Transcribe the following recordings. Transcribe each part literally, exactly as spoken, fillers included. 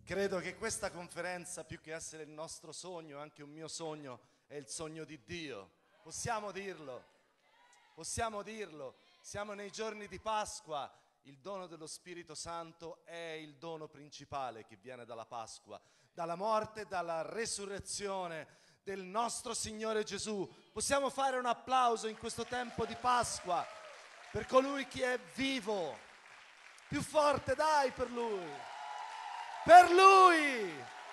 Credo che questa conferenza, più che essere il nostro sogno, anche un mio sogno, è il sogno di Dio. Possiamo dirlo, possiamo dirlo. Siamo nei giorni di Pasqua, il dono dello Spirito Santo è il dono principale che viene dalla Pasqua, dalla morte e dalla resurrezione del nostro Signore Gesù. Possiamo fare un applauso in questo tempo di Pasqua per colui che è vivo. Più forte, dai, per Lui. Per Lui!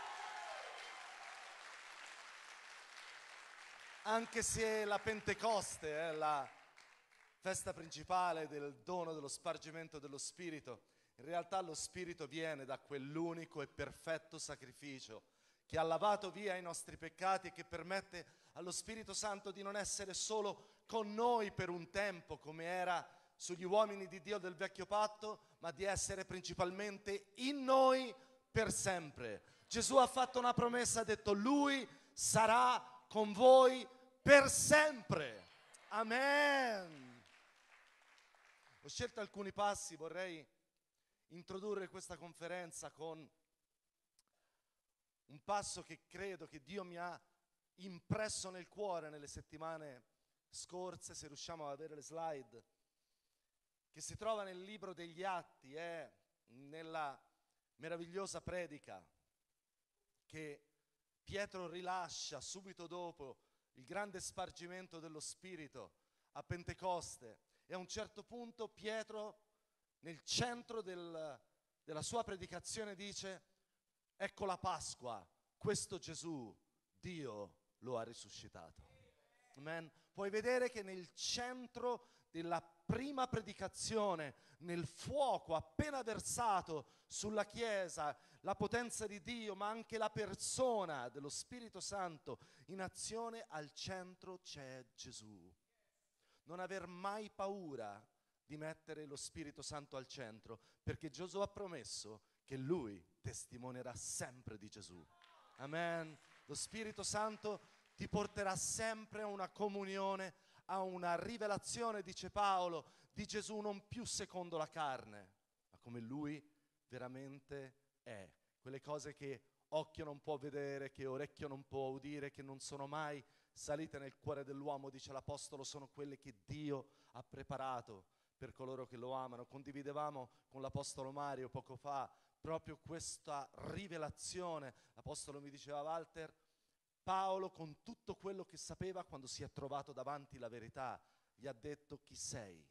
Anche se la Pentecoste è la festa principale del dono dello spargimento dello Spirito, in realtà lo Spirito viene da quell'unico e perfetto sacrificio che ha lavato via i nostri peccati e che permette allo Spirito Santo di non essere solo con noi per un tempo, come era sugli uomini di Dio del vecchio patto, ma di essere principalmente in noi per sempre. Gesù ha fatto una promessa, ha detto: Lui sarà con voi per sempre. Amen. Ho scelto alcuni passi, vorrei introdurre questa conferenza con un passo che credo che Dio mi ha impresso nel cuore nelle settimane scorse, se riusciamo ad avere le slide, che si trova nel libro degli Atti, è nella meravigliosa predica che Pietro rilascia subito dopo il grande spargimento dello Spirito a Pentecoste. E a un certo punto Pietro, nel centro del, della sua predicazione, dice: ecco la Pasqua, questo Gesù, Dio lo ha risuscitato. Amen. Puoi vedere che nel centro della prima predicazione, nel fuoco appena versato sulla Chiesa, la potenza di Dio, ma anche la persona dello Spirito Santo in azione, al centro c'è Gesù. Non aver mai paura di mettere lo Spirito Santo al centro, perché Gesù ha promesso che Lui testimonierà sempre di Gesù. Amen. Lo Spirito Santo ti porterà sempre a una comunione, a una rivelazione, dice Paolo, di Gesù non più secondo la carne, ma come Lui veramente è. Quelle cose che occhio non può vedere, che orecchio non può udire, che non sono mai salite nel cuore dell'uomo, dice l'Apostolo, sono quelle che Dio ha preparato per coloro che lo amano. Condividevamo con l'Apostolo Mario poco fa proprio questa rivelazione. L'Apostolo mi diceva: Walter, Paolo, con tutto quello che sapeva, quando si è trovato davanti la verità, gli ha detto: chi sei?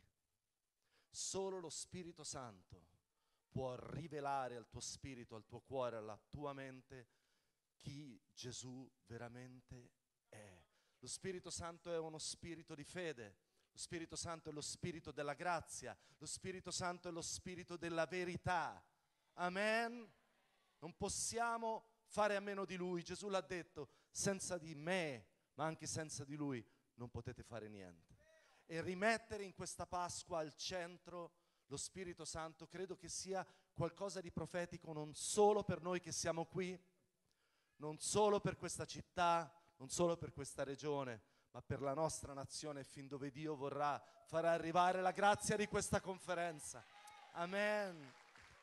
Solo lo Spirito Santo può rivelare al tuo spirito, al tuo cuore, alla tua mente chi Gesù veramente è. Lo Spirito Santo è uno spirito di fede, lo Spirito Santo è lo spirito della grazia, lo Spirito Santo è lo spirito della verità. Amen. Non possiamo fare a meno di Lui. Gesù l'ha detto: senza di me, ma anche senza di Lui, non potete fare niente. E rimettere in questa Pasqua al centro lo Spirito Santo credo che sia qualcosa di profetico, non solo per noi che siamo qui, non solo per questa città, non solo per questa regione, ma per la nostra nazione, fin dove Dio vorrà far arrivare la grazia di questa conferenza. Amen.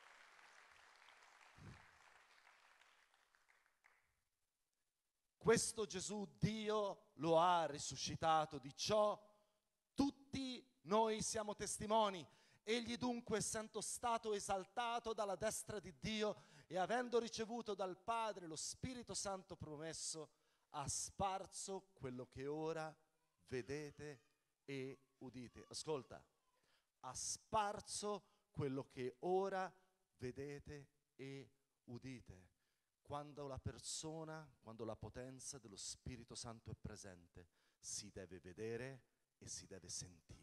Questo Gesù Dio lo ha risuscitato, di ciò tutti noi siamo testimoni. Egli dunque, essendo stato esaltato dalla destra di Dio e avendo ricevuto dal Padre lo Spirito Santo promesso, ha sparso quello che ora vedete e udite. Ascolta, ha sparso quello che ora vedete e udite. Quando la persona, quando la potenza dello Spirito Santo è presente, si deve vedere e si deve sentire.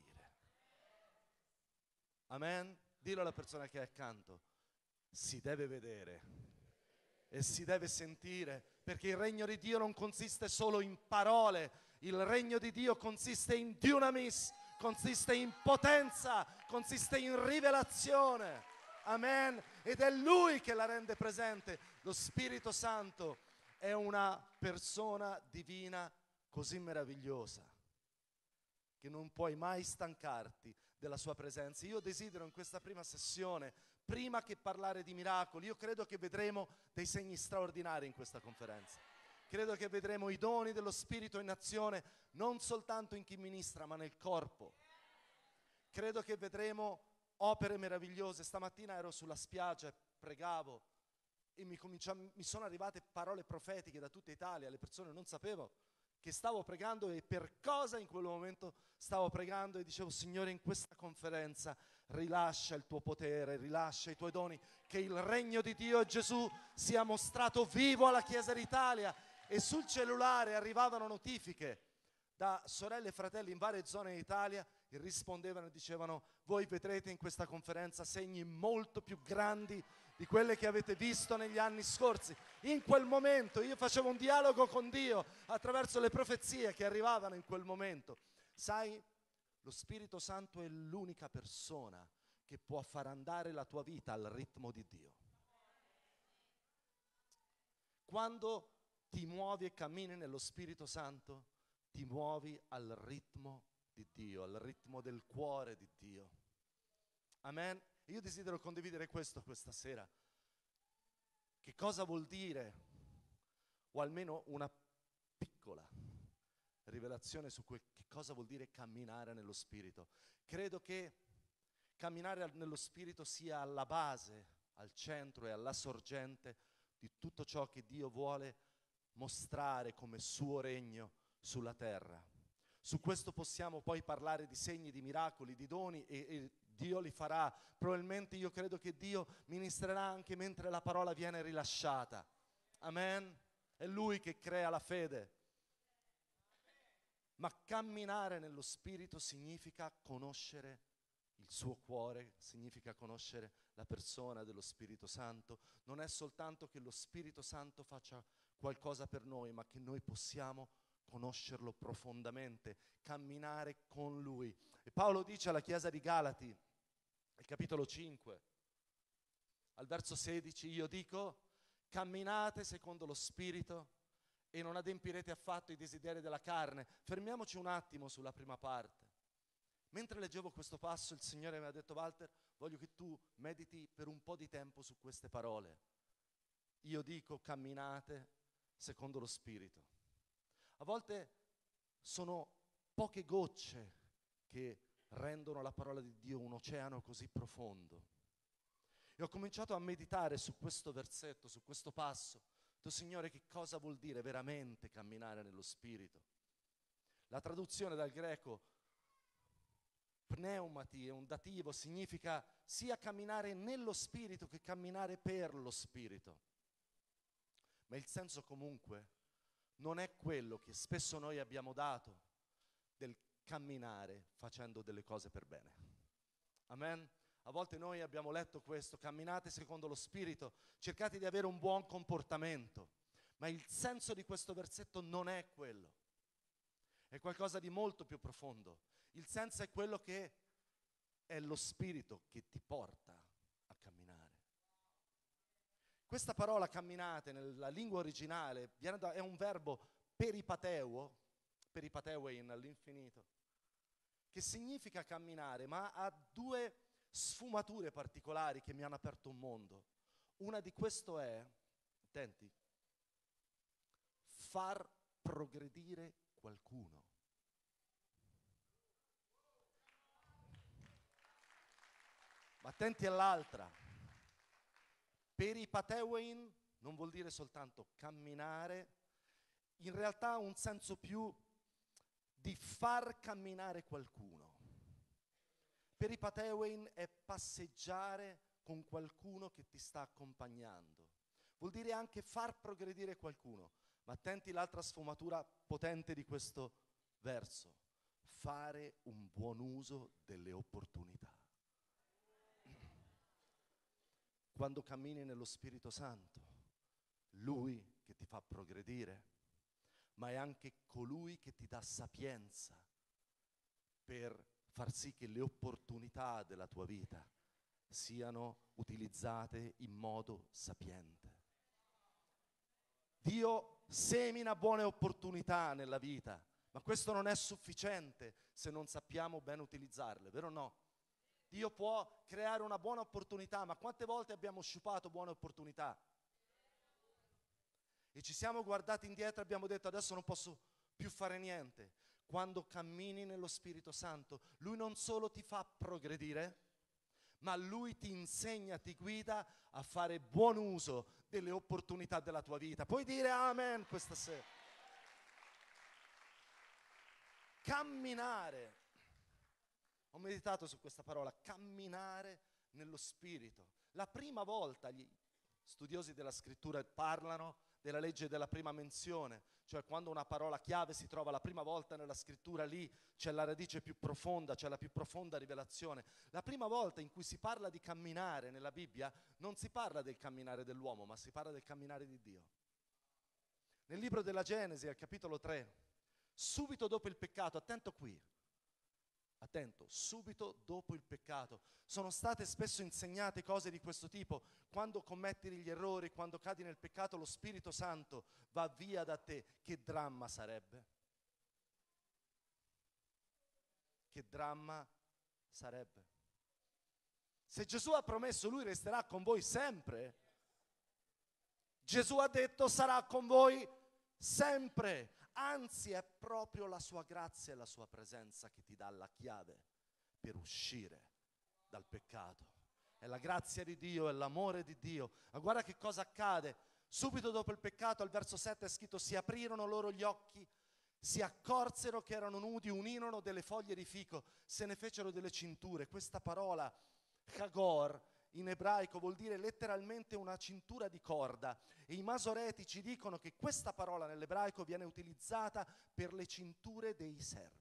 Amen? Dillo alla persona che è accanto: si deve vedere e si deve sentire, perché il regno di Dio non consiste solo in parole, il regno di Dio consiste in dunamis, consiste in potenza, consiste in rivelazione. Amen. Ed è Lui che la rende presente. Lo Spirito Santo è una persona divina così meravigliosa che non puoi mai stancarti della sua presenza. Io desidero in questa prima sessione prima che parlare di miracoli. Io credo che vedremo dei segni straordinari in questa conferenza. Credo che vedremo i doni dello Spirito in azione, non soltanto in chi ministra, ma nel corpo. Credo che vedremo opere meravigliose. Stamattina ero sulla spiaggia e pregavo e mi, mi sono arrivate parole profetiche da tutta Italia. Le persone non sapevano che stavo pregando e per cosa in quel momento stavo pregando, e dicevo: Signore, in questa conferenza rilascia il tuo potere, rilascia i tuoi doni, che il regno di Dio e Gesù sia mostrato vivo alla Chiesa d'Italia. E sul cellulare arrivavano notifiche da sorelle e fratelli in varie zone d'Italia e rispondevano e dicevano: voi vedrete in questa conferenza segni molto più grandi di quelle che avete visto negli anni scorsi. In quel momento io facevo un dialogo con Dio attraverso le profezie che arrivavano in quel momento. Sai, lo Spirito Santo è l'unica persona che può far andare la tua vita al ritmo di Dio. Quando ti muovi e cammini nello Spirito Santo, ti muovi al ritmo di Dio, al ritmo del cuore di Dio. Amen. Io desidero condividere questo questa sera. Che cosa vuol dire, o almeno una piccola rivelazione su que- che cosa vuol dire camminare nello Spirito. Credo che camminare nello Spirito sia alla base, al centro e alla sorgente di tutto ciò che Dio vuole mostrare come suo regno sulla terra. Su questo possiamo poi parlare di segni, di miracoli, di doni, e, e Dio li farà. Probabilmente io credo che Dio ministrerà anche mentre la parola viene rilasciata. Amen. È Lui che crea la fede. Ma camminare nello Spirito significa conoscere il suo cuore, significa conoscere la persona dello Spirito Santo. Non è soltanto che lo Spirito Santo faccia qualcosa per noi, ma che noi possiamo conoscerlo profondamente, camminare con Lui. E Paolo dice alla Chiesa di Galati, al capitolo cinque, al verso sedici: io dico, camminate secondo lo Spirito e non adempirete affatto i desideri della carne. Fermiamoci un attimo sulla prima parte. Mentre leggevo questo passo, il Signore mi ha detto: Walter, voglio che tu mediti per un po' di tempo su queste parole. Io dico, camminate secondo lo Spirito. A volte sono poche gocce che rendono la parola di Dio un oceano così profondo. E ho cominciato a meditare su questo versetto, su questo passo. Ho detto: Signore, che cosa vuol dire veramente camminare nello Spirito? La traduzione dal greco pneumati è un dativo, significa sia camminare nello Spirito che camminare per lo Spirito. Ma il senso comunque non è quello che spesso noi abbiamo dato del camminare facendo delle cose per bene. Amen? A volte noi abbiamo letto questo: camminate secondo lo Spirito, cercate di avere un buon comportamento. Ma il senso di questo versetto non è quello. È qualcosa di molto più profondo. Il senso è quello che è lo Spirito che ti porta a camminare. Questa parola camminate nella lingua originale viene da, è un verbo peripateuo, peripateuein all'infinito, che significa camminare, ma ha due sfumature particolari che mi hanno aperto un mondo. Una di questo è, attenti, far progredire qualcuno. Ma attenti all'altra. Peripateuein non vuol dire soltanto camminare, in realtà ha un senso più di far camminare qualcuno. Peripateuein è passeggiare con qualcuno che ti sta accompagnando. Vuol dire anche far progredire qualcuno. Ma attenti l'altra sfumatura potente di questo verso: fare un buon uso delle opportunità. Quando cammini nello Spirito Santo, Lui che ti fa progredire, ma è anche colui che ti dà sapienza per far sì che le opportunità della tua vita siano utilizzate in modo sapiente. Dio semina buone opportunità nella vita, ma questo non è sufficiente se non sappiamo ben utilizzarle, vero o no? Dio può creare una buona opportunità, ma quante volte abbiamo sciupato buone opportunità? E ci siamo guardati indietro e abbiamo detto adesso non posso più fare niente. Quando cammini nello Spirito Santo, Lui non solo ti fa progredire, ma Lui ti insegna, ti guida a fare buon uso delle opportunità della tua vita. Puoi dire amen questa sera? Camminare. Ho meditato su questa parola, camminare nello Spirito. La prima volta gli studiosi della scrittura parlano della legge della prima menzione, cioè quando una parola chiave si trova la prima volta nella scrittura, lì c'è la radice più profonda, c'è la più profonda rivelazione. La prima volta in cui si parla di camminare nella Bibbia non si parla del camminare dell'uomo, ma si parla del camminare di Dio. Nel libro della Genesi, al capitolo tre, subito dopo il peccato, attento qui, attento, subito dopo il peccato, sono state spesso insegnate cose di questo tipo. Quando commetti gli errori, quando cadi nel peccato, lo Spirito Santo va via da te. Che dramma sarebbe? Che dramma sarebbe? Se Gesù ha promesso, Lui resterà con voi sempre. Gesù ha detto sarà con voi sempre. Anzi, è proprio la sua grazia e la sua presenza che ti dà la chiave per uscire dal peccato. È la grazia di Dio, è l'amore di Dio. Ma guarda che cosa accade. Subito dopo il peccato, al verso sette è scritto: si aprirono loro gli occhi, si accorsero che erano nudi, unirono delle foglie di fico, se ne fecero delle cinture. Questa parola, Hagor, in ebraico vuol dire letteralmente una cintura di corda, e i masoreti ci dicono che questa parola nell'ebraico viene utilizzata per le cinture dei servi.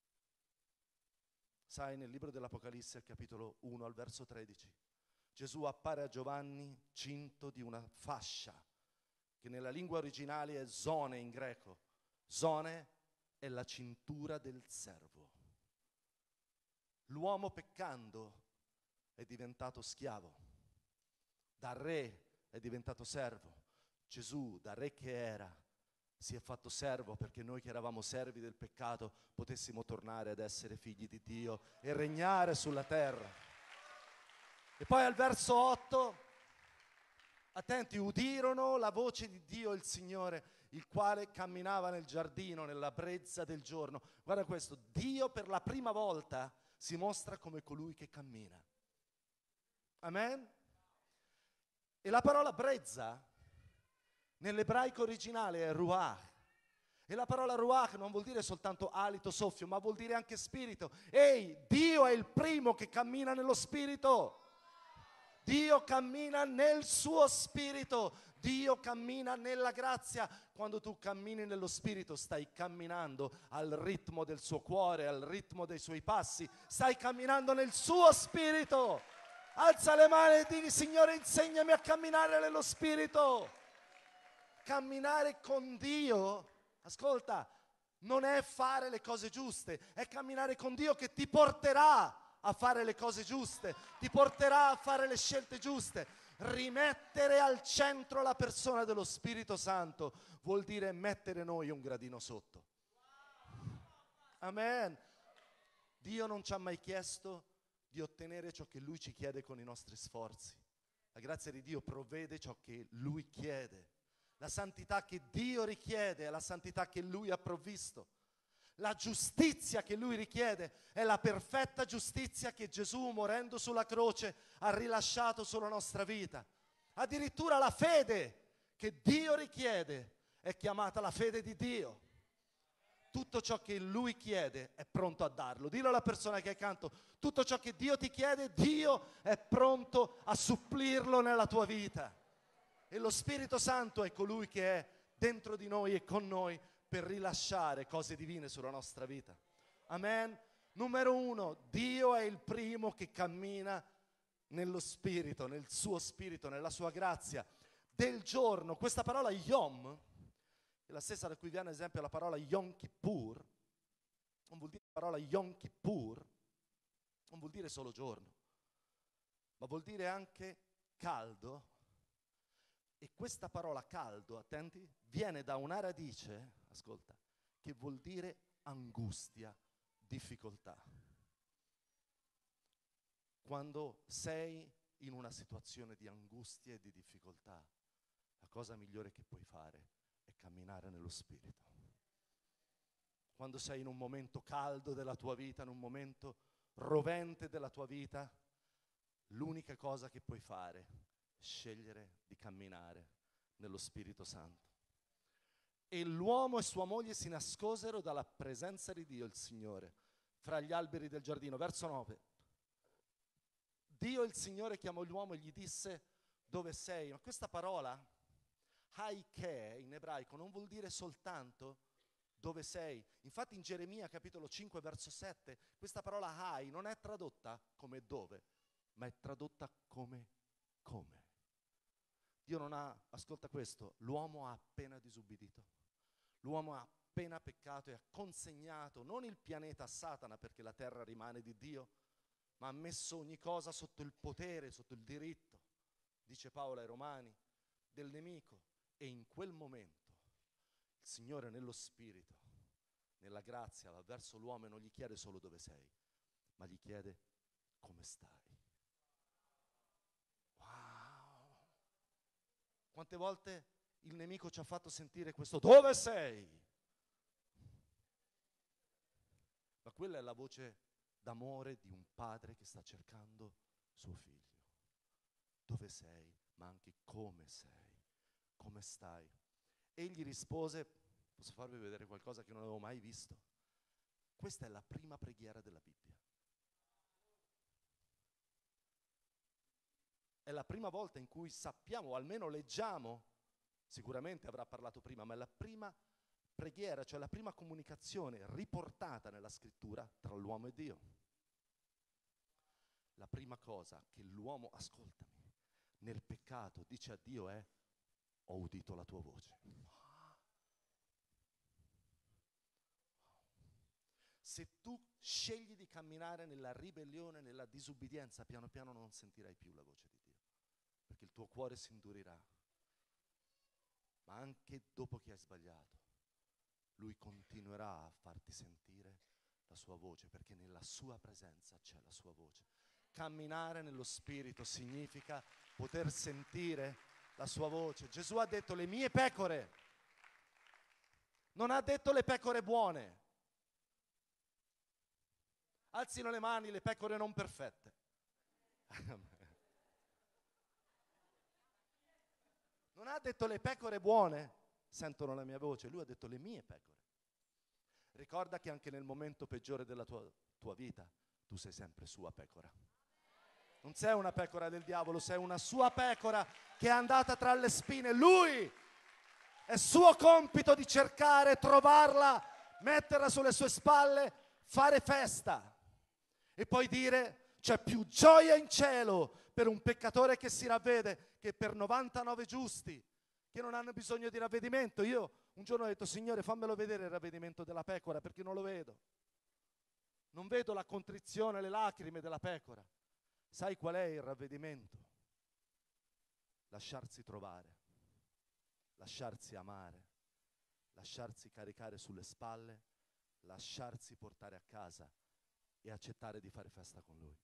Sai, nel libro dell'Apocalisse, al capitolo uno, al verso tredici, Gesù appare a Giovanni cinto di una fascia, che nella lingua originale è zone in greco. Zone è la cintura del servo. L'uomo peccando è diventato schiavo, da re è diventato servo. Gesù, da re che era, si è fatto servo perché noi che eravamo servi del peccato potessimo tornare ad essere figli di Dio e regnare sulla terra. E poi al verso otto, attenti, udirono la voce di Dio il Signore, il quale camminava nel giardino nella brezza del giorno. Guarda questo, Dio per la prima volta si mostra come colui che cammina. Amen? E la parola brezza nell'ebraico originale è ruach. E la parola ruach non vuol dire soltanto alito, soffio, ma vuol dire anche spirito. Ehi, Dio è il primo che cammina nello spirito. Dio cammina nel suo spirito. Dio cammina nella grazia. Quando tu cammini nello spirito stai camminando al ritmo del suo cuore, al ritmo dei suoi passi. Stai camminando nel suo spirito. Alza le mani e digli: Signore, insegnami a camminare nello spirito. Camminare con Dio, ascolta, non è fare le cose giuste, è camminare con Dio che ti porterà a fare le cose giuste, ti porterà a fare le scelte giuste. Rimettere al centro la persona dello Spirito Santo vuol dire mettere noi un gradino sotto. Amen. Dio non ci ha mai chiesto di ottenere ciò che Lui ci chiede con i nostri sforzi. La grazia di Dio provvede ciò che Lui chiede. La santità che Dio richiede è la santità che Lui ha provvisto. La giustizia che Lui richiede è la perfetta giustizia che Gesù, morendo sulla croce, ha rilasciato sulla nostra vita. Addirittura la fede che Dio richiede è chiamata la fede di Dio. Tutto ciò che Lui chiede è pronto a darlo. Dillo alla persona che è accanto: tutto ciò che Dio ti chiede, Dio è pronto a supplirlo nella tua vita. E lo Spirito Santo è colui che è dentro di noi e con noi per rilasciare cose divine sulla nostra vita. Amen. Numero uno, Dio è il primo che cammina nello Spirito, nel suo Spirito, nella sua grazia. Del giorno, questa parola Yom è la stessa da cui viene ad esempio la parola Yom Kippur. Non vuol dire la parola Yom Kippur, non vuol dire solo giorno, ma vuol dire anche caldo. E questa parola caldo, attenti, viene da una radice, ascolta, che vuol dire angustia, difficoltà. Quando sei in una situazione di angustia e di difficoltà, la cosa migliore che puoi fare è camminare nello Spirito. Quando sei in un momento caldo della tua vita, in un momento rovente della tua vita, l'unica cosa che puoi fare è scegliere di camminare nello Spirito Santo. E l'uomo e sua moglie si nascosero dalla presenza di Dio, il Signore, fra gli alberi del giardino. Verso nove. Dio, il Signore, chiamò l'uomo e gli disse: dove sei? Ma questa parola, haike, in ebraico, non vuol dire soltanto dove sei. Infatti in Geremia capitolo cinque verso sette questa parola hai non è tradotta come dove, ma è tradotta come come. Dio non ha, ascolta questo, l'uomo ha appena disubbidito, l'uomo ha appena peccato e ha consegnato non il pianeta a Satana, perché la terra rimane di Dio, ma ha messo ogni cosa sotto il potere, sotto il diritto, dice Paolo ai Romani, del nemico. E in quel momento il Signore nello Spirito, nella grazia, va verso l'uomo e non gli chiede solo dove sei, ma gli chiede come stai. Wow! Quante volte il nemico ci ha fatto sentire questo dove sei? Ma quella è la voce d'amore di un padre che sta cercando suo figlio. Dove sei? Ma anche come sei? Come stai? Egli rispose, posso farvi vedere qualcosa che non avevo mai visto? Questa è la prima preghiera della Bibbia. È la prima volta in cui sappiamo, o almeno leggiamo, sicuramente avrà parlato prima, ma è la prima preghiera, cioè la prima comunicazione riportata nella scrittura tra l'uomo e Dio. La prima cosa che l'uomo, ascoltami, nel peccato dice a Dio è: ho udito la tua voce. Se tu scegli di camminare nella ribellione, nella disubbidienza, piano piano non sentirai più la voce di Dio, perché il tuo cuore si indurirà. Ma anche dopo che hai sbagliato, Lui continuerà a farti sentire la sua voce, perché nella sua presenza c'è la sua voce. Camminare nello Spirito significa poter sentire la sua voce. Gesù ha detto le mie pecore, non ha detto le pecore buone. Alzino le mani le pecore non perfette. Non ha detto le pecore buone sentono la mia voce, lui ha detto le mie pecore. Ricorda che anche nel momento peggiore della tua, tua vita tu sei sempre sua pecora. Non sei una pecora del diavolo, sei una sua pecora che è andata tra le spine. Lui è suo compito di cercare, trovarla, metterla sulle sue spalle, fare festa e poi dire: c'è più gioia in cielo per un peccatore che si ravvede che per novantanove giusti che non hanno bisogno di ravvedimento. Io un giorno ho detto: Signore, fammelo vedere il ravvedimento della pecora, perché non lo vedo. Non vedo la contrizione, le lacrime della pecora. Sai qual è il ravvedimento? Lasciarsi trovare, lasciarsi amare, lasciarsi caricare sulle spalle, lasciarsi portare a casa e accettare di fare festa con Lui.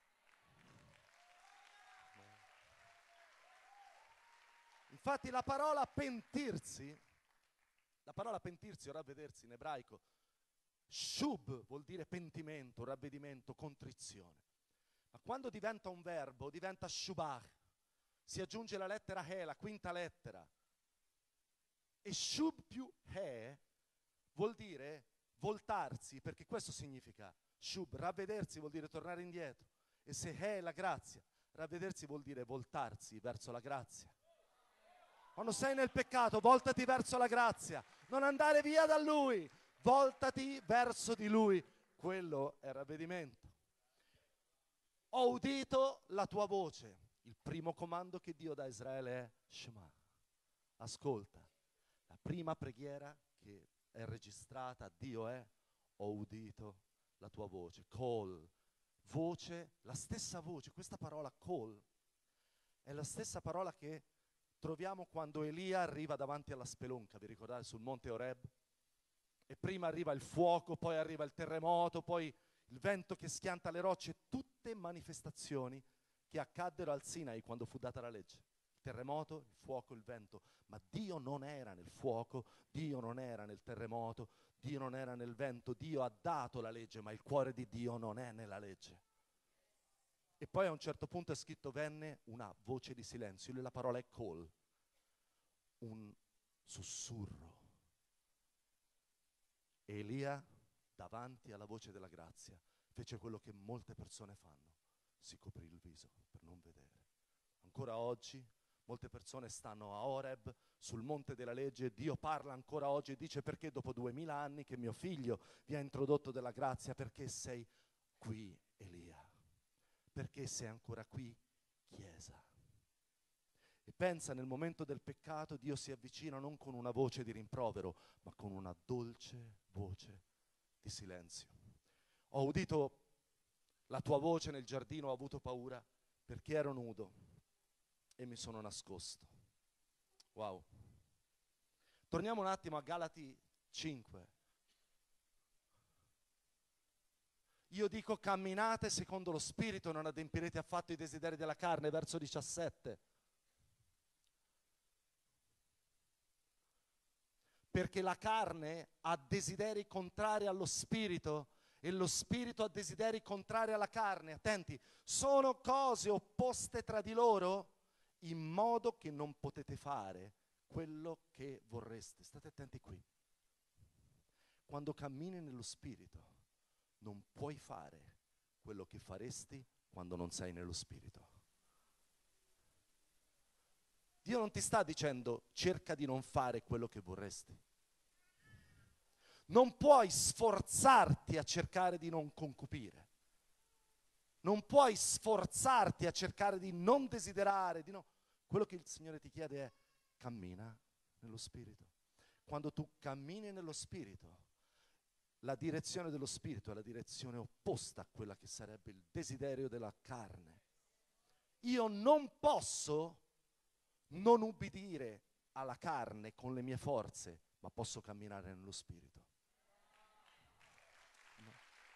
Infatti la parola pentirsi, la parola pentirsi o ravvedersi in ebraico, shub vuol dire pentimento, ravvedimento, contrizione. Ma quando diventa un verbo diventa shubach, si aggiunge la lettera he, la quinta lettera. E shub più he vuol dire voltarsi, perché questo significa shub, ravvedersi vuol dire tornare indietro. E se he è la grazia, ravvedersi vuol dire voltarsi verso la grazia. Quando sei nel peccato, voltati verso la grazia, non andare via da Lui, voltati verso di Lui. Quello è ravvedimento. Ho udito la tua voce. Il primo comando che Dio dà a Israele è Shema. Ascolta. La prima preghiera che è registrata a Dio è: ho udito la tua voce. Call. Voce, la stessa voce. Questa parola call è la stessa parola che troviamo quando Elia arriva davanti alla spelonca. Vi ricordate sul monte Oreb? E prima arriva il fuoco, poi arriva il terremoto, poi il vento che schianta le rocce, tutte manifestazioni che accaddero al Sinai quando fu data la legge. Il terremoto, il fuoco, il vento. Ma Dio non era nel fuoco, Dio non era nel terremoto, Dio non era nel vento. Dio ha dato la legge, ma il cuore di Dio non è nella legge. E poi a un certo punto è scritto: venne una voce di silenzio. La parola è call, un sussurro. E Elia, davanti alla voce della grazia, fece quello che molte persone fanno: si coprì il viso per non vedere. Ancora oggi molte persone stanno a Horeb, sul monte della legge. Dio parla ancora oggi e dice: perché dopo duemila anni che mio figlio vi ha introdotto della grazia, perché sei qui, Elia? Perché sei ancora qui, Chiesa? E pensa, nel momento del peccato Dio si avvicina non con una voce di rimprovero, ma con una dolce voce di silenzio. Ho udito la tua voce nel giardino, ho avuto paura perché ero nudo e mi sono nascosto. Wow. Torniamo un attimo a Galati cinque. Io dico: camminate secondo lo Spirito, non adempirete affatto i desideri della carne, verso diciassette. Perché la carne ha desideri contrari allo Spirito e lo Spirito ha desideri contrari alla carne. Attenti, sono cose opposte tra di loro, in modo che non potete fare quello che vorreste. State attenti qui. Quando cammini nello Spirito non puoi fare quello che faresti quando non sei nello Spirito. Dio non ti sta dicendo: cerca di non fare quello che vorresti. Non puoi sforzarti a cercare di non concupire. Non puoi sforzarti a cercare di non desiderare, di no. Quello che il Signore ti chiede è: cammina nello Spirito. Quando tu cammini nello Spirito, la direzione dello Spirito è la direzione opposta a quella che sarebbe il desiderio della carne. Io non posso non ubbidire alla carne con le mie forze, ma posso camminare nello Spirito. No.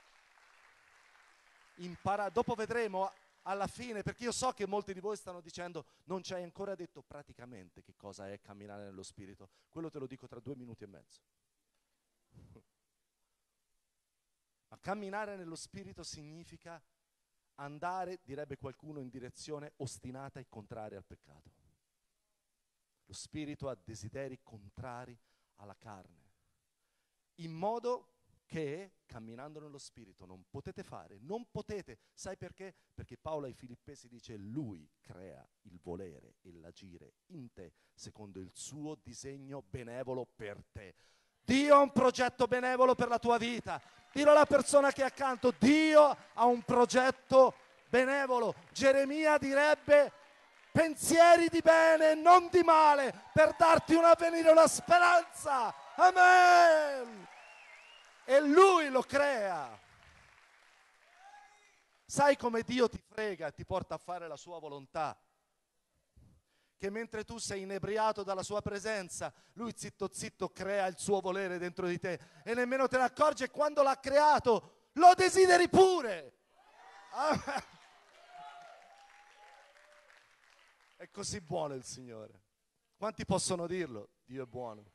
Impara- dopo vedremo alla fine, perché io so che molti di voi stanno dicendo: non ci hai ancora detto praticamente che cosa è camminare nello Spirito. Quello te lo dico tra due minuti e mezzo. Ma camminare nello Spirito significa andare, direbbe qualcuno, in direzione ostinata e contraria al peccato. Lo Spirito ha desideri contrari alla carne, in modo che, camminando nello Spirito, non potete fare, non potete. Sai perché? Perché Paolo ai Filippesi dice: Lui crea il volere e l'agire in te, secondo il suo disegno benevolo per te. Dio ha un progetto benevolo per la tua vita. Dillo alla persona che è accanto: Dio ha un progetto benevolo. Geremia direbbe: pensieri di bene, non di male, per darti un avvenire, una speranza. Amen. E Lui lo crea. Sai come Dio ti frega e ti porta a fare la sua volontà? Che mentre tu sei inebriato dalla sua presenza, Lui zitto zitto crea il suo volere dentro di te e nemmeno te ne accorgi, e quando l'ha creato lo desideri pure. Amen. È così buono il Signore. Quanti possono dirlo? Dio è buono.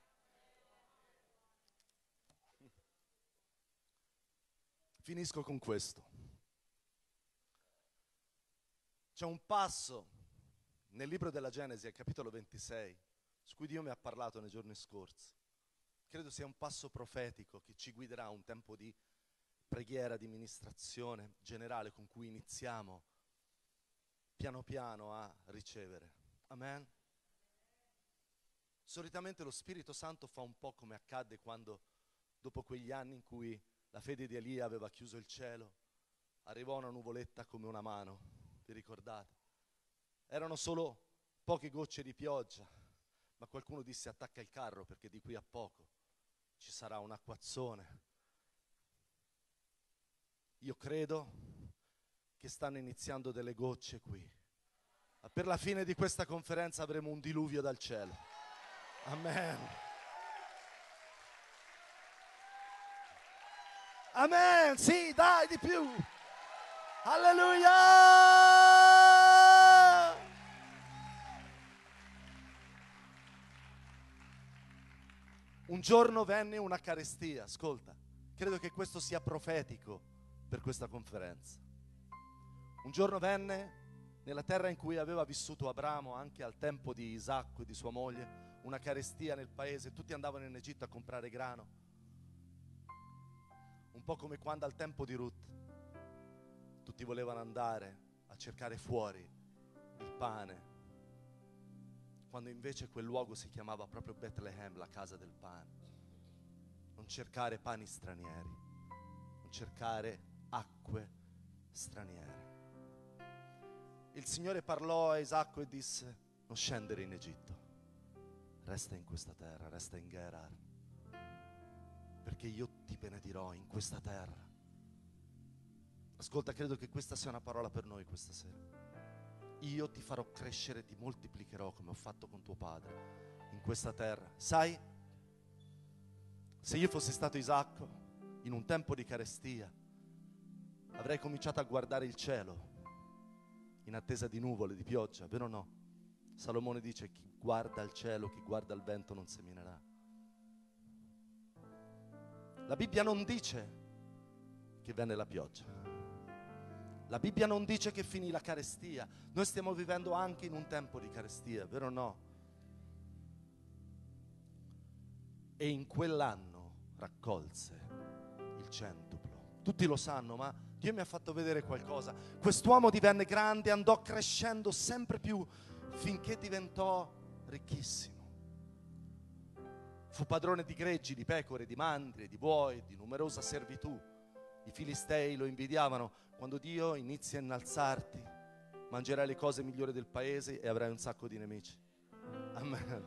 Finisco con questo. C'è un passo nel libro della Genesi, al capitolo ventisei, su cui Dio mi ha parlato nei giorni scorsi. Credo sia un passo profetico che ci guiderà a un tempo di preghiera, di ministrazione generale con cui iniziamo piano piano a ricevere. Amen. Solitamente lo Spirito Santo fa un po' come accadde quando, dopo quegli anni in cui la fede di Elia aveva chiuso il cielo, arrivò una nuvoletta come una mano. Vi ricordate? Erano solo poche gocce di pioggia, ma qualcuno disse: attacca il carro perché di qui a poco ci sarà un acquazzone. Io credo che stanno iniziando delle gocce qui. Ma per la fine di questa conferenza avremo un diluvio dal cielo. Amen. Amen, sì, dai, di più. Alleluia! Un giorno venne una carestia, ascolta, credo che questo sia profetico per questa conferenza. Un giorno venne nella terra in cui aveva vissuto Abramo, anche al tempo di Isacco e di sua moglie, una carestia nel paese. Tutti andavano in Egitto a comprare grano, un po' come quando al tempo di Ruth tutti volevano andare a cercare fuori il pane, quando invece quel luogo si chiamava proprio Bethlehem, la casa del pane. Non cercare pani stranieri, non cercare acque straniere. Il Signore parlò a Isacco e disse: non scendere in Egitto, resta in questa terra, resta in Gerar, perché io ti benedirò in questa terra. Ascolta, credo che questa sia una parola per noi questa sera. Io ti farò crescere, ti moltiplicherò come ho fatto con tuo padre in questa terra. Sai, se io fossi stato Isacco in un tempo di carestia, avrei cominciato a guardare il cielo in attesa di nuvole, di pioggia, vero o no? Salomone dice: chi guarda il cielo, chi guarda il vento non seminerà. La Bibbia non dice che venne la pioggia. La Bibbia non dice che finì la carestia. Noi stiamo vivendo anche in un tempo di carestia, vero o no? E in quell'anno raccolse il centuplo. Tutti lo sanno, ma Dio mi ha fatto vedere qualcosa. Quest'uomo divenne grande, andò crescendo sempre più finché diventò ricchissimo. Fu padrone di greggi, di pecore, di mandrie, di buoi, di numerosa servitù. I filistei lo invidiavano. Quando Dio inizia a innalzarti, mangerai le cose migliori del paese e avrai un sacco di nemici. Amen.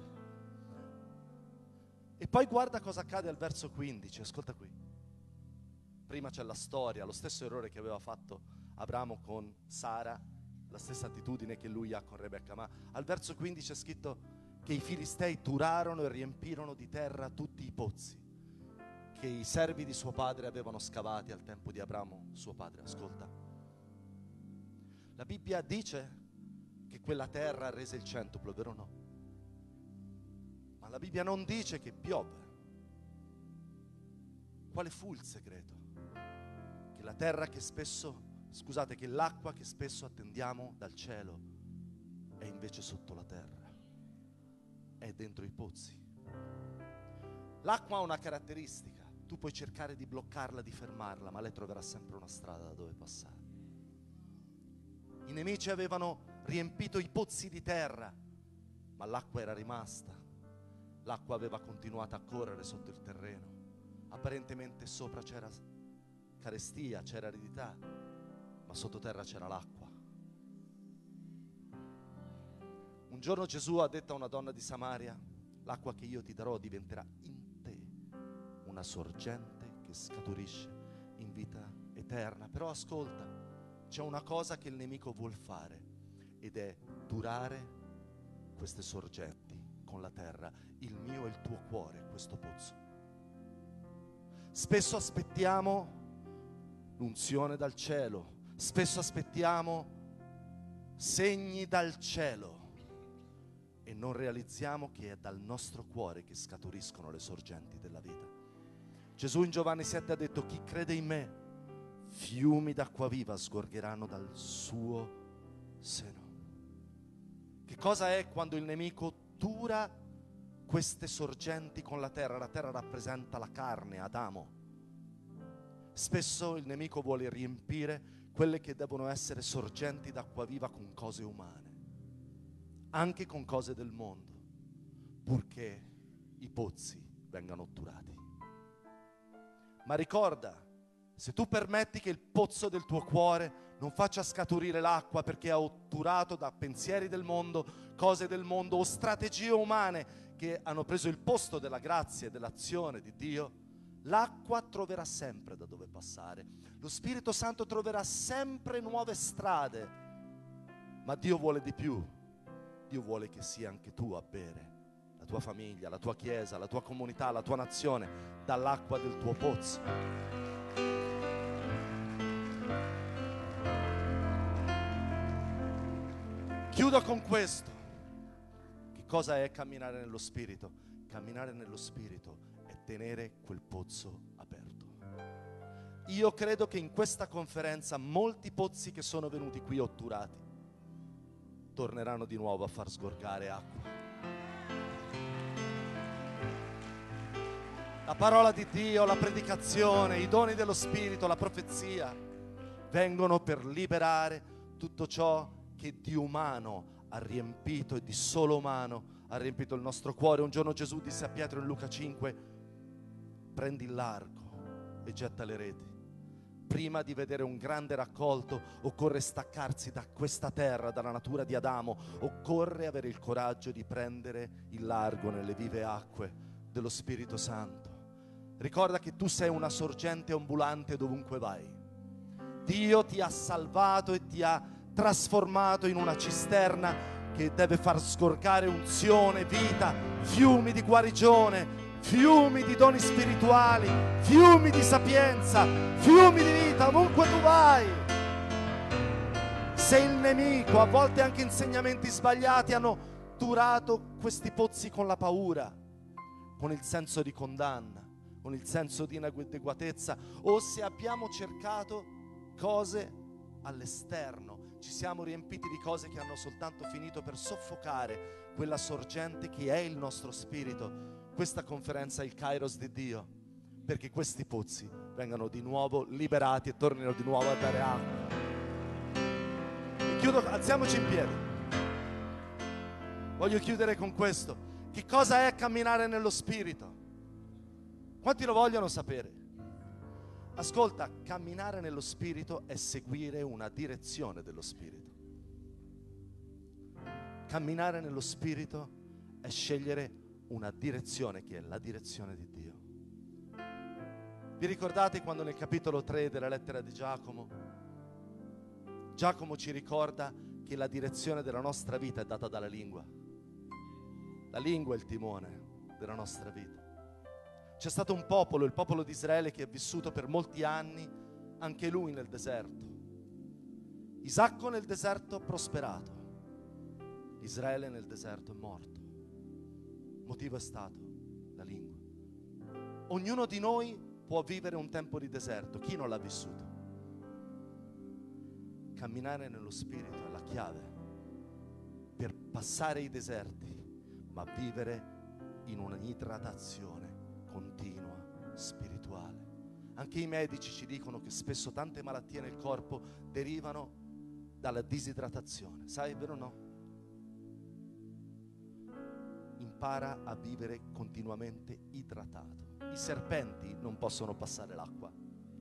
E poi guarda cosa accade al verso quindici, ascolta qui. Prima c'è la storia, lo stesso errore che aveva fatto Abramo con Sara, la stessa attitudine che lui ha con Rebecca, ma al verso quindici è scritto che i filistei turarono e riempirono di terra tutti i pozzi che i servi di suo padre avevano scavati al tempo di Abramo, suo padre. Ascolta, la Bibbia dice che quella terra rese il centuplo, vero o no? Ma la Bibbia non dice che piove. Quale fu il segreto? Che la terra che spesso, scusate, che l'acqua che spesso attendiamo dal cielo è invece sotto la terra, è dentro i pozzi. L'acqua ha una caratteristica: tu puoi cercare di bloccarla, di fermarla, ma lei troverà sempre una strada da dove passare. I nemici avevano riempito i pozzi di terra, ma l'acqua era rimasta. L'acqua aveva continuato a correre sotto il terreno. Apparentemente sopra c'era carestia, c'era aridità, ma sottoterra c'era l'acqua. Un giorno Gesù ha detto a una donna di Samaria: l'acqua che io ti darò diventerà in una sorgente che scaturisce in vita eterna. Però ascolta, c'è una cosa che il nemico vuol fare, ed è durare queste sorgenti con la terra, il mio e il tuo cuore, questo pozzo. Spesso aspettiamo l'unzione dal cielo, spesso aspettiamo segni dal cielo e non realizziamo che è dal nostro cuore che scaturiscono le sorgenti della vita. Gesù in Giovanni sette ha detto: chi crede in me, fiumi d'acqua viva sgorgeranno dal suo seno. Che cosa è quando il nemico tura queste sorgenti con la terra? La terra rappresenta la carne, Adamo. Spesso il nemico vuole riempire quelle che devono essere sorgenti d'acqua viva con cose umane, anche con cose del mondo, purché i pozzi vengano otturati. Ma ricorda, se tu permetti che il pozzo del tuo cuore non faccia scaturire l'acqua perché è otturato da pensieri del mondo, cose del mondo o strategie umane che hanno preso il posto della grazia e dell'azione di Dio, l'acqua troverà sempre da dove passare. Lo Spirito Santo troverà sempre nuove strade. Ma Dio vuole di più. Dio vuole che sia anche tu a bere, la tua famiglia, la tua chiesa, la tua comunità, la tua nazione, dall'acqua del tuo pozzo. chiudo con questo. Che cosa è camminare nello Spirito? Camminare nello Spirito è tenere quel pozzo aperto. Io credo che in questa conferenza molti pozzi che sono venuti qui otturati torneranno di nuovo a far sgorgare acqua. La parola di Dio, la predicazione, i doni dello Spirito, la profezia vengono per liberare tutto ciò che di umano ha riempito e di solo umano ha riempito il nostro cuore. Un giorno Gesù disse a Pietro in Luca cinque: prendi il largo e getta le reti. Prima di vedere un grande raccolto occorre staccarsi da questa terra, dalla natura di Adamo. Occorre avere il coraggio di prendere il largo nelle vive acque dello Spirito Santo. Ricorda che tu sei una sorgente ambulante dovunque vai. Dio ti ha salvato e ti ha trasformato in una cisterna che deve far sgorgare unzione, vita, fiumi di guarigione, fiumi di doni spirituali, fiumi di sapienza, fiumi di vita ovunque tu vai. Se il nemico, a volte anche insegnamenti sbagliati, hanno turato questi pozzi con la paura, con il senso di condanna, con il senso di inadeguatezza, o se abbiamo cercato cose all'esterno, ci siamo riempiti di cose che hanno soltanto finito per soffocare quella sorgente che è il nostro spirito. Questa conferenza è il Kairos di Dio, perché questi pozzi vengano di nuovo liberati e tornino di nuovo a dare acqua. E chiudo, alziamoci in piedi. Voglio chiudere con questo. Che cosa è camminare nello Spirito? Quanti lo vogliono sapere? Ascolta, camminare nello Spirito è seguire una direzione dello Spirito. Camminare nello Spirito è scegliere una direzione che è la direzione di Dio. Vi ricordate quando nel capitolo tre della lettera di Giacomo, Giacomo ci ricorda che la direzione della nostra vita è data dalla lingua. La lingua è il timone della nostra vita. C'è stato un popolo, il popolo di Israele, che è vissuto per molti anni, anche lui nel deserto. Isacco nel deserto ha prosperato, Israele nel deserto è morto. Il motivo è stato la lingua. Ognuno di noi può vivere un tempo di deserto. Chi non l'ha vissuto? Camminare nello Spirito è la chiave per passare i deserti, ma vivere in un'idratazione continua, spirituale. Anche i medici ci dicono che spesso tante malattie nel corpo derivano dalla disidratazione. Sai, vero o no? Impara a vivere continuamente idratato. I serpenti non possono passare l'acqua.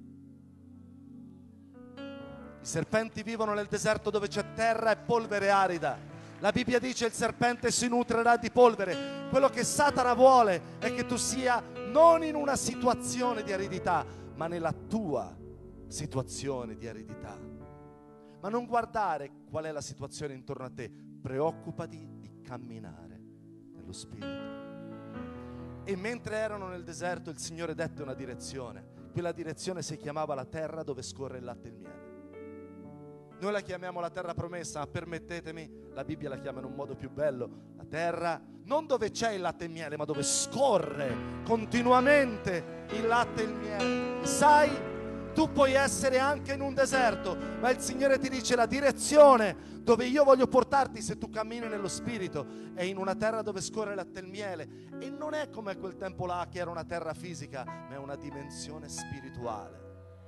I serpenti vivono nel deserto dove c'è terra e polvere arida. La Bibbia dice: il serpente si nutrerà di polvere. Quello che Satana vuole è che tu sia non in una situazione di aridità, ma nella tua situazione di aridità. Ma non guardare qual è la situazione intorno a te, preoccupati di camminare nello Spirito. E mentre erano nel deserto, il Signore dette una direzione. Quella direzione si chiamava la terra dove scorre il latte e il miele. Noi la chiamiamo la terra promessa, ma permettetemi, la Bibbia la chiama in un modo più bello: la terra non dove c'è il latte e il miele, ma dove scorre continuamente il latte e il miele. Sai, tu puoi essere anche in un deserto, ma il Signore ti dice: la direzione dove io voglio portarti, se tu cammini nello Spirito, è in una terra dove scorre il latte e il miele. E non è come quel tempo là che era una terra fisica, ma è una dimensione spirituale.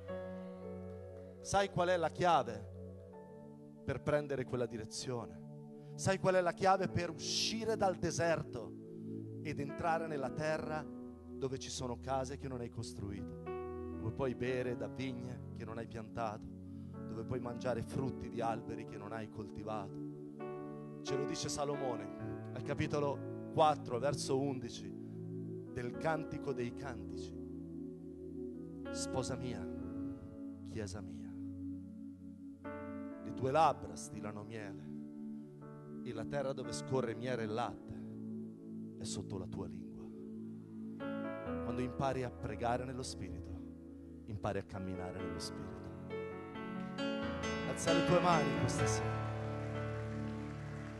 Sai qual è la chiave per prendere quella direzione? Sai qual è la chiave per uscire dal deserto ed entrare nella terra dove ci sono case che non hai costruito, dove puoi bere da vigne che non hai piantato, dove puoi mangiare frutti di alberi che non hai coltivato? Ce lo dice Salomone al capitolo quattro, verso undici del Cantico dei Cantici: sposa mia, chiesa mia, le tue labbra stilano miele e la terra dove scorre miele e latte è sotto la tua lingua. Quando impari a pregare nello Spirito, impari a camminare nello Spirito. Alza le tue mani questa sera.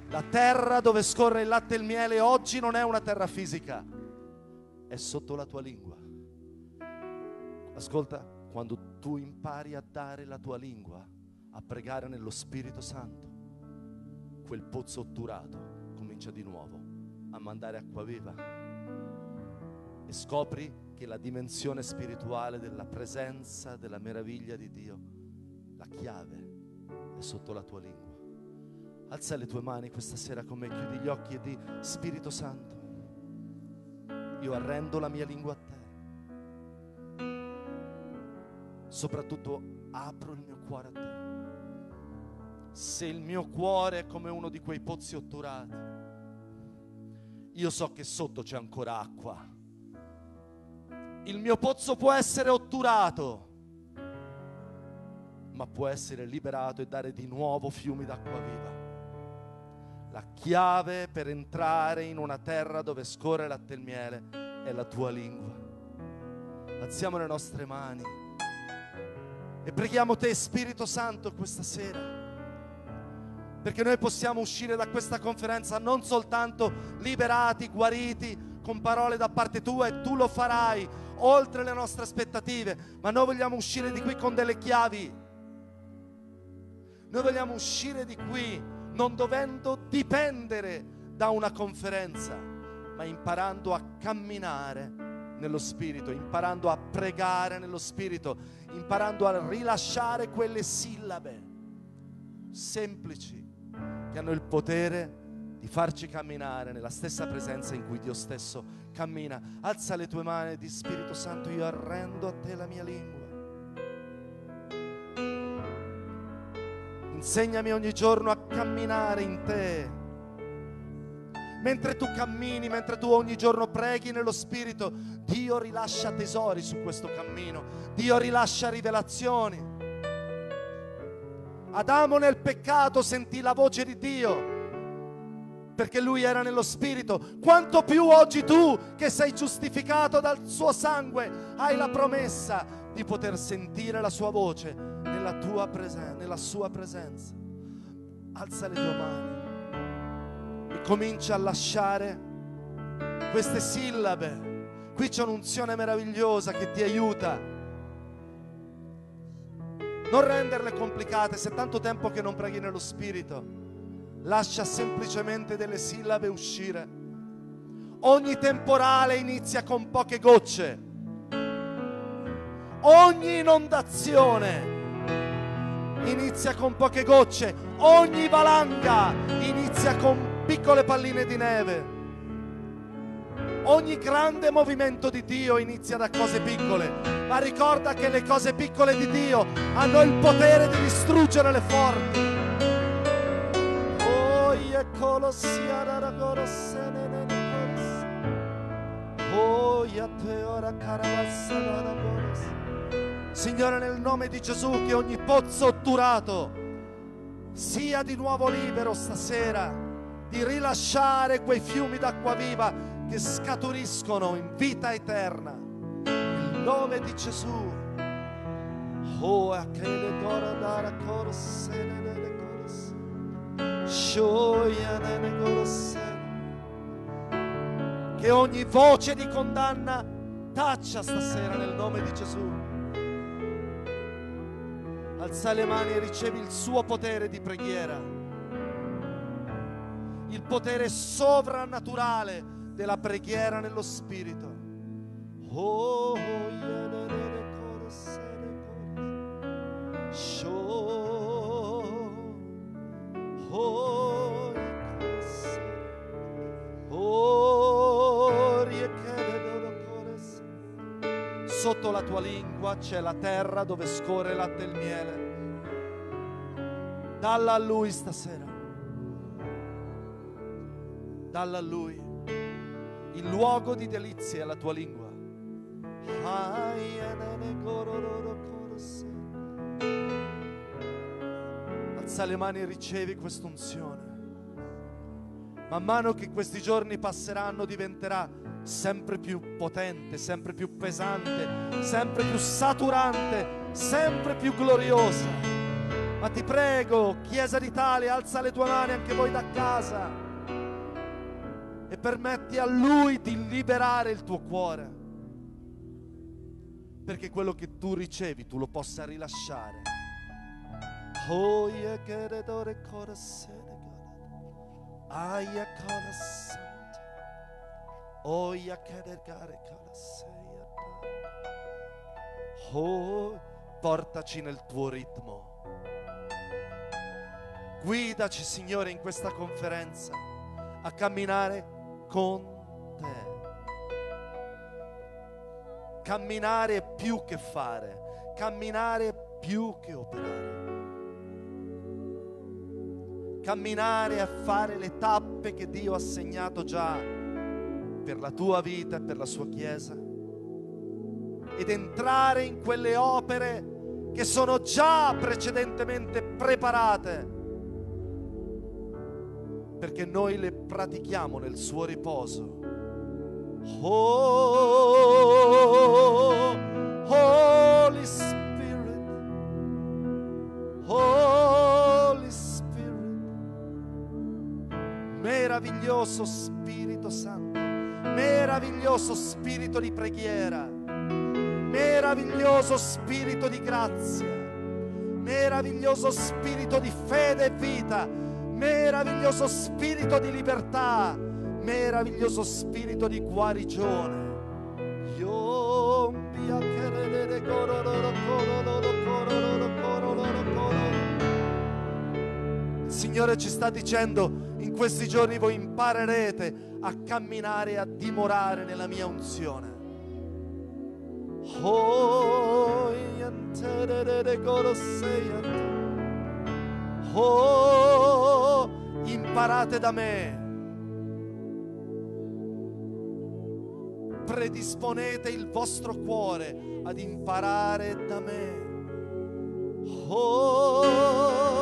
La terra dove scorre il latte e il miele oggi non è una terra fisica, è sotto la tua lingua. Ascolta, quando tu impari a dare la tua lingua, a pregare nello Spirito Santo, quel pozzo otturato comincia di nuovo a mandare acqua viva e scopri che la dimensione spirituale della presenza, della meraviglia di Dio, la chiave è sotto la tua lingua. Alza le tue mani questa sera con me, chiudi gli occhi e di: Spirito Santo, io arrendo la mia lingua a te, soprattutto apro il mio cuore a te. Se il mio cuore è come uno di quei pozzi otturati, io so che sotto c'è ancora acqua. Il mio pozzo può essere otturato, ma può essere liberato e dare di nuovo fiumi d'acqua viva. La chiave per entrare in una terra dove scorre latte e il miele è la tua lingua. Alziamo le nostre mani e preghiamo te, Spirito Santo, questa sera, perché noi possiamo uscire da questa conferenza non soltanto liberati, guariti, con parole da parte tua, e tu lo farai oltre le nostre aspettative, ma noi vogliamo uscire di qui con delle chiavi. Noi vogliamo uscire di qui non dovendo dipendere da una conferenza, ma imparando a camminare nello Spirito, imparando a pregare nello Spirito, imparando a rilasciare quelle sillabe semplici che hanno il potere di farci camminare nella stessa presenza in cui Dio stesso cammina. Alza le tue mani e di: Spirito Santo, io arrendo a te la mia lingua. Insegnami ogni giorno a camminare in te. Mentre tu cammini, mentre tu ogni giorno preghi nello Spirito, Dio rilascia tesori su questo cammino. Dio rilascia rivelazioni. Adamo nel peccato sentì la voce di Dio, perché lui era nello Spirito. Quanto più oggi tu, che sei giustificato dal suo sangue, hai la promessa di poter sentire la sua voce nella tua presenza, nella sua presenza. Alza le tue mani e comincia a lasciare queste sillabe. Qui c'è un'unzione meravigliosa che ti aiuta. Non renderle complicate. Se è tanto tempo che non preghi nello Spirito, lascia semplicemente delle sillabe uscire. Ogni temporale inizia con poche gocce. Ogni inondazione inizia con poche gocce. Ogni valanga inizia con piccole palline di neve. Ogni grande movimento di Dio inizia da cose piccole, ma ricorda che le cose piccole di Dio hanno il potere di distruggere le forti. Oh, Signore, nel nome di Gesù, che ogni pozzo otturato sia di nuovo libero stasera di rilasciare quei fiumi d'acqua viva che scaturiscono in vita eterna. Nel nome di Gesù. Oh, akele dora dara corse nelle corse. Shoya nelle corse. Che ogni voce di condanna taccia stasera nel nome di Gesù. Alza le mani e ricevi il suo potere di preghiera, il potere sovrannaturale della preghiera nello Spirito. Oh, sotto la tua lingua c'è la terra dove scorre latte e il miele. Dalla a Lui stasera. Dalla a Lui il luogo di delizie è la tua lingua. Alza le mani e ricevi quest'unzione. Man mano che questi giorni passeranno diventerà sempre più potente, sempre più pesante, sempre più saturante, sempre più gloriosa. Ma ti prego, Chiesa d'Italia, alza le tue mani anche voi da casa e permetti a Lui di liberare il tuo cuore, perché quello che tu ricevi tu lo possa rilasciare. Oh, yeah, get it, oh, record, say it, God. Ah, yeah, call us, Santa. Oh, yeah, get it, God, call us, say it, God. Oh, portaci nel tuo ritmo. Guidaci, Signore, in questa conferenza a camminare con te. Camminare è più che fare, camminare è più che operare. Camminare a fare le tappe che Dio ha segnato già per la tua vita e per la sua Chiesa, ed entrare in quelle opere che sono già precedentemente preparate, perché noi le pratichiamo nel suo riposo. Oh, Holy Spirit, Holy Spirit, meraviglioso Spirito Santo, meraviglioso Spirito di preghiera, meraviglioso Spirito di grazia, meraviglioso Spirito di fede e vita, meraviglioso Spirito di libertà, meraviglioso Spirito di guarigione. Il Signore ci sta dicendo: in questi giorni voi imparerete a camminare e a dimorare nella mia unzione. Oh, oh, imparate da me, predisponete il vostro cuore ad imparare da me. Oh,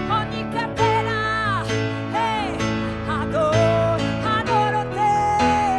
Adoro te.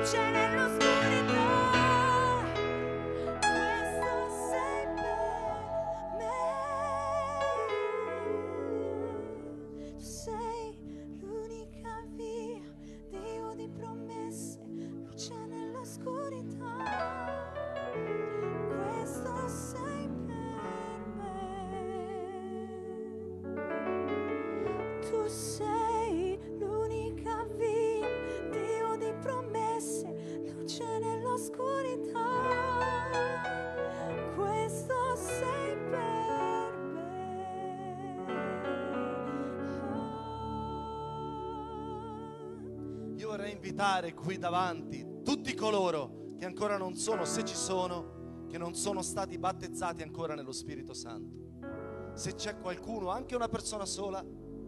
luce nell'oscurità. Questo sei per me. Tu sei l'unica via, Dio di promesse, luce nell'oscurità. Questo sei per me. Tu sei l'unica via, Dio di promesse, luce nell'oscurità. Questo sei per me. Io vorrei invitare qui davanti tutti coloro che ancora non sono, se ci sono, che non sono stati battezzati ancora nello Spirito Santo. Se c'è qualcuno, anche una persona sola,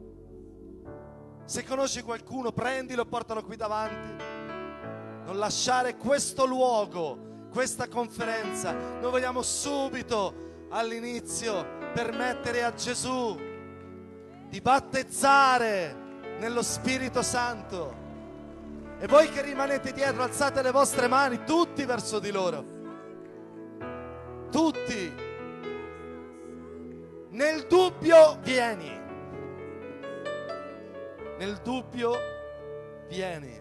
se conosci qualcuno, prendilo e portalo qui davanti. Non lasciare questo luogo, questa conferenza. Noi vogliamo subito all'inizio permettere a Gesù di battezzare nello Spirito Santo. E voi che rimanete dietro, alzate le vostre mani tutti verso di loro. Tutti. Nel dubbio vieni. Nel dubbio vieni.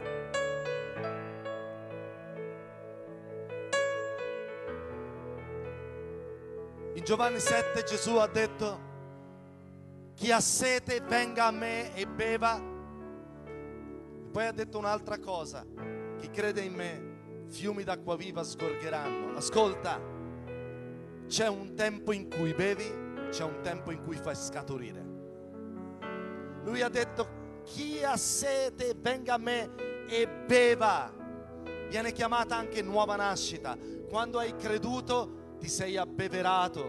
In Giovanni sette Gesù ha detto: chi ha sete venga a me e beva. E poi ha detto un'altra cosa: chi crede in me, fiumi d'acqua viva sgorgeranno. Ascolta, c'è un tempo in cui bevi, c'è un tempo in cui fai scaturire. Lui ha detto: chi ha sete venga a me e beva. Viene chiamata anche nuova nascita. Quando hai creduto ti sei abbeverato.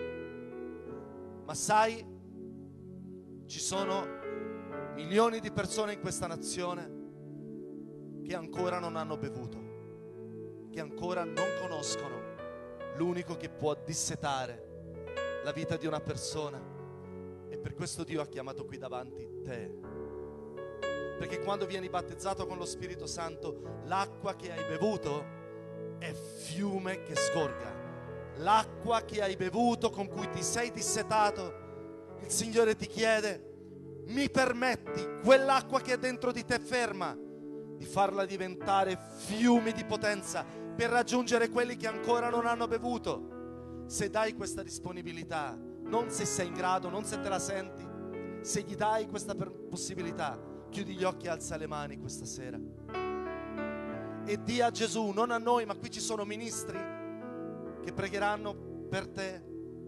Ma sai, ci sono milioni di persone in questa nazione che ancora non hanno bevuto, che ancora non conoscono l'unico che può dissetare la vita di una persona. E per questo Dio ha chiamato qui davanti te. Perché quando vieni battezzato con lo Spirito Santo, l'acqua che hai bevuto è fiume che sgorga. L'acqua che hai bevuto, con cui ti sei dissetato, il Signore ti chiede: mi permetti quell'acqua che è dentro di te ferma di farla diventare fiumi di potenza per raggiungere quelli che ancora non hanno bevuto? Se dai questa disponibilità, non se sei in grado, non se te la senti, se gli dai questa possibilità, chiudi gli occhi e alza le mani questa sera e di a Gesù, non a noi, ma qui ci sono ministri che pregheranno per te.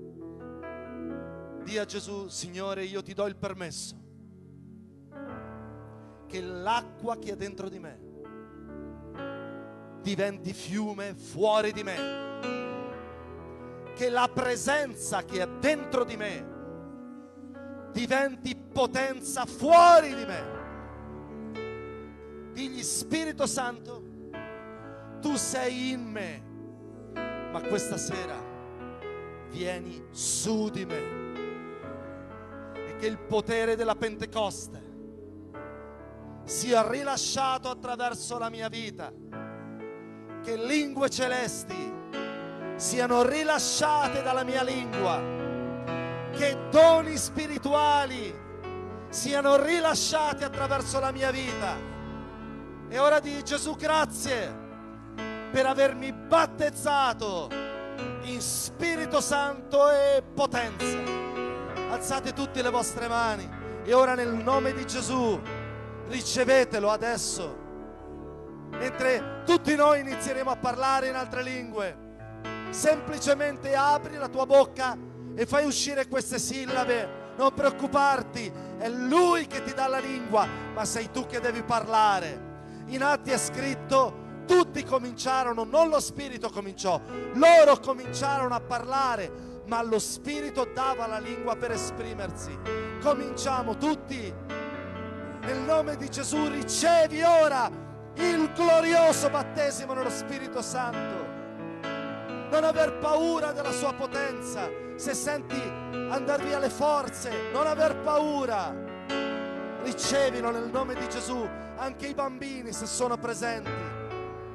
Di a Gesù: Signore, io ti do il permesso che l'acqua che è dentro di me diventi fiume fuori di me, che la presenza che è dentro di me diventi potenza fuori di me. Digli: Spirito Santo, tu sei in me, ma questa sera vieni su di me. E che il potere della Pentecoste sia rilasciato attraverso la mia vita, che lingue celesti siano rilasciate dalla mia lingua, che doni spirituali siano rilasciati attraverso la mia vita. E ora di Gesù: grazie per avermi battezzato in Spirito Santo e potenza. Alzate tutte le vostre mani e ora nel nome di Gesù ricevetelo adesso. Mentre tutti noi inizieremo a parlare in altre lingue, semplicemente apri la tua bocca e fai uscire queste sillabe. Non preoccuparti, è Lui che ti dà la lingua, ma sei tu che devi parlare. In Atti è scritto: tutti cominciarono, non lo Spirito cominciò, loro cominciarono a parlare, ma lo Spirito dava la lingua per esprimersi. Cominciamo tutti nel nome di Gesù. Ricevi ora il glorioso battesimo nello Spirito Santo. Non aver paura della sua potenza. Se senti andar via le forze, non aver paura, ricevilo nel nome di Gesù. Anche i bambini, se sono presenti,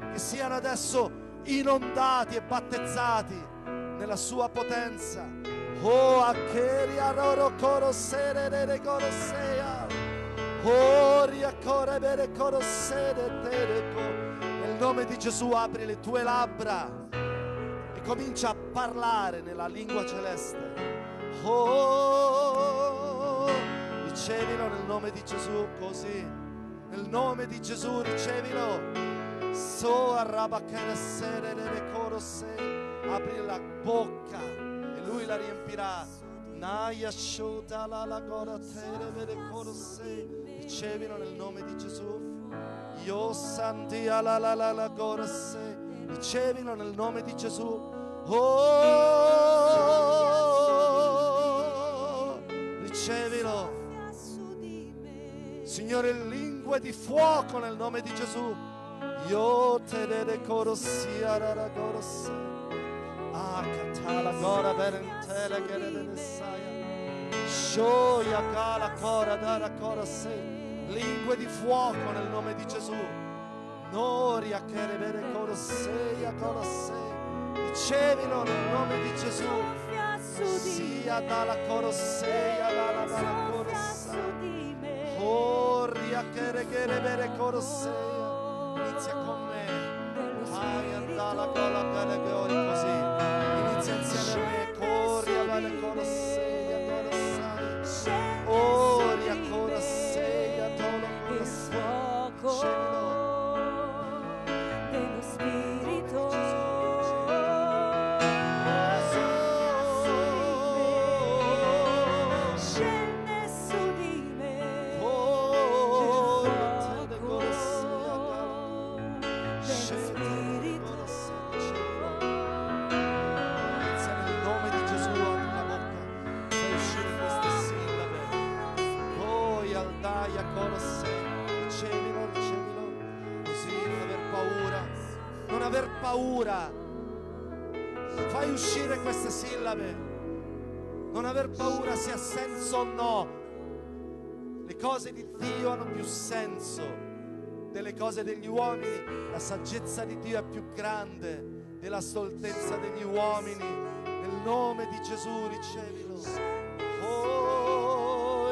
che siano adesso inondati e battezzati nella sua potenza. Oh, Akeria Roro Corosere Rere Corosea. Oh, Riacore Bere Corosere Tereco. Nel nome di Gesù apri le tue labbra e comincia a parlare nella lingua celeste. Oh, ricevilo nel nome di Gesù, così. Nel nome di Gesù ricevilo. So arrabacare sere nelle corose. Apri la bocca e lui la riempirà. Naya shuta la la corotere nelle corose. Ricevilo nel nome di Gesù. Io santi la la la la corose. Ricevilo nel nome di Gesù. Oh, ricevilo. Signore, lingue di fuoco nel nome di Gesù. Io te ne corossia la corossia. Ah, catala gora berentele che ne benesaia. Shoya cala cora dara corossia. Lingue di fuoco nel nome di Gesù. Noria che ne bene corossia corossia. Ricevilo nel nome di Gesù. Sia dalla corossia dalla dalla corossia. Corria che regere bere corossia. Inizia con me. Ai andala cola bene gori così. Inizia insieme a me. Corria bene corossia corossia. Oria corossia tolo corossia. Ricevilo dello Spirito. Paura, fai uscire queste sillabe. Non aver paura se ha senso o no. Le cose di Dio hanno più senso delle cose degli uomini. La saggezza di Dio è più grande della stoltezza degli uomini. Nel nome di Gesù ricevilo. Oh,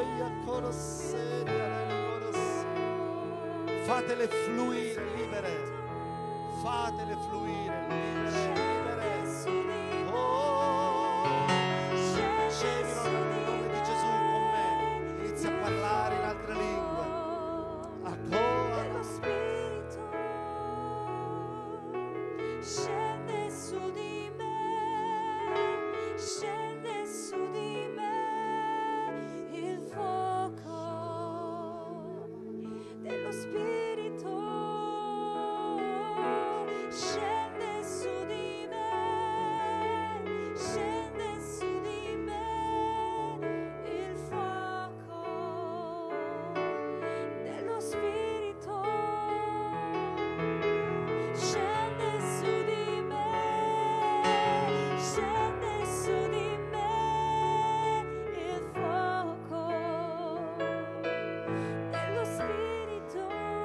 fatele fluire libere. Fatele fluire, libere, libere. Oh, ricevilo nel nome di Gesù con me. Inizia a parlare in altre lingue. Dello Spirito scende su di me, scende su di me il fuoco dello Spirito. Scende su di me, scende su di me il fuoco dello Spirito. Scende su di me, scende su di me il fuoco dello Spirito.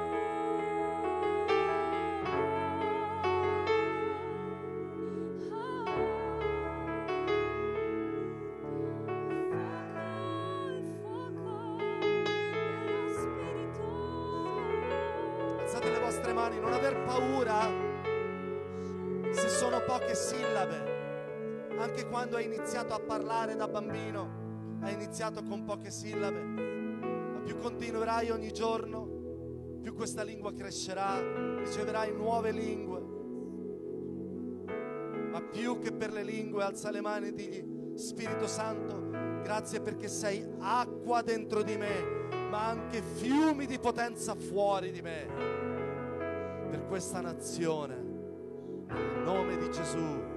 Alzate le vostre mani, non aver paura se sono poche sillabe. Anche quando hai iniziato a parlare da bambino, hai iniziato con poche sillabe, ma più continuerai ogni giorno, più questa lingua crescerà, riceverai nuove lingue. Ma più che per le lingue, alza le mani e digli: Spirito Santo, grazie perché sei acqua dentro di me, ma anche fiumi di potenza fuori di me, per questa nazione. Nel nome di Gesù.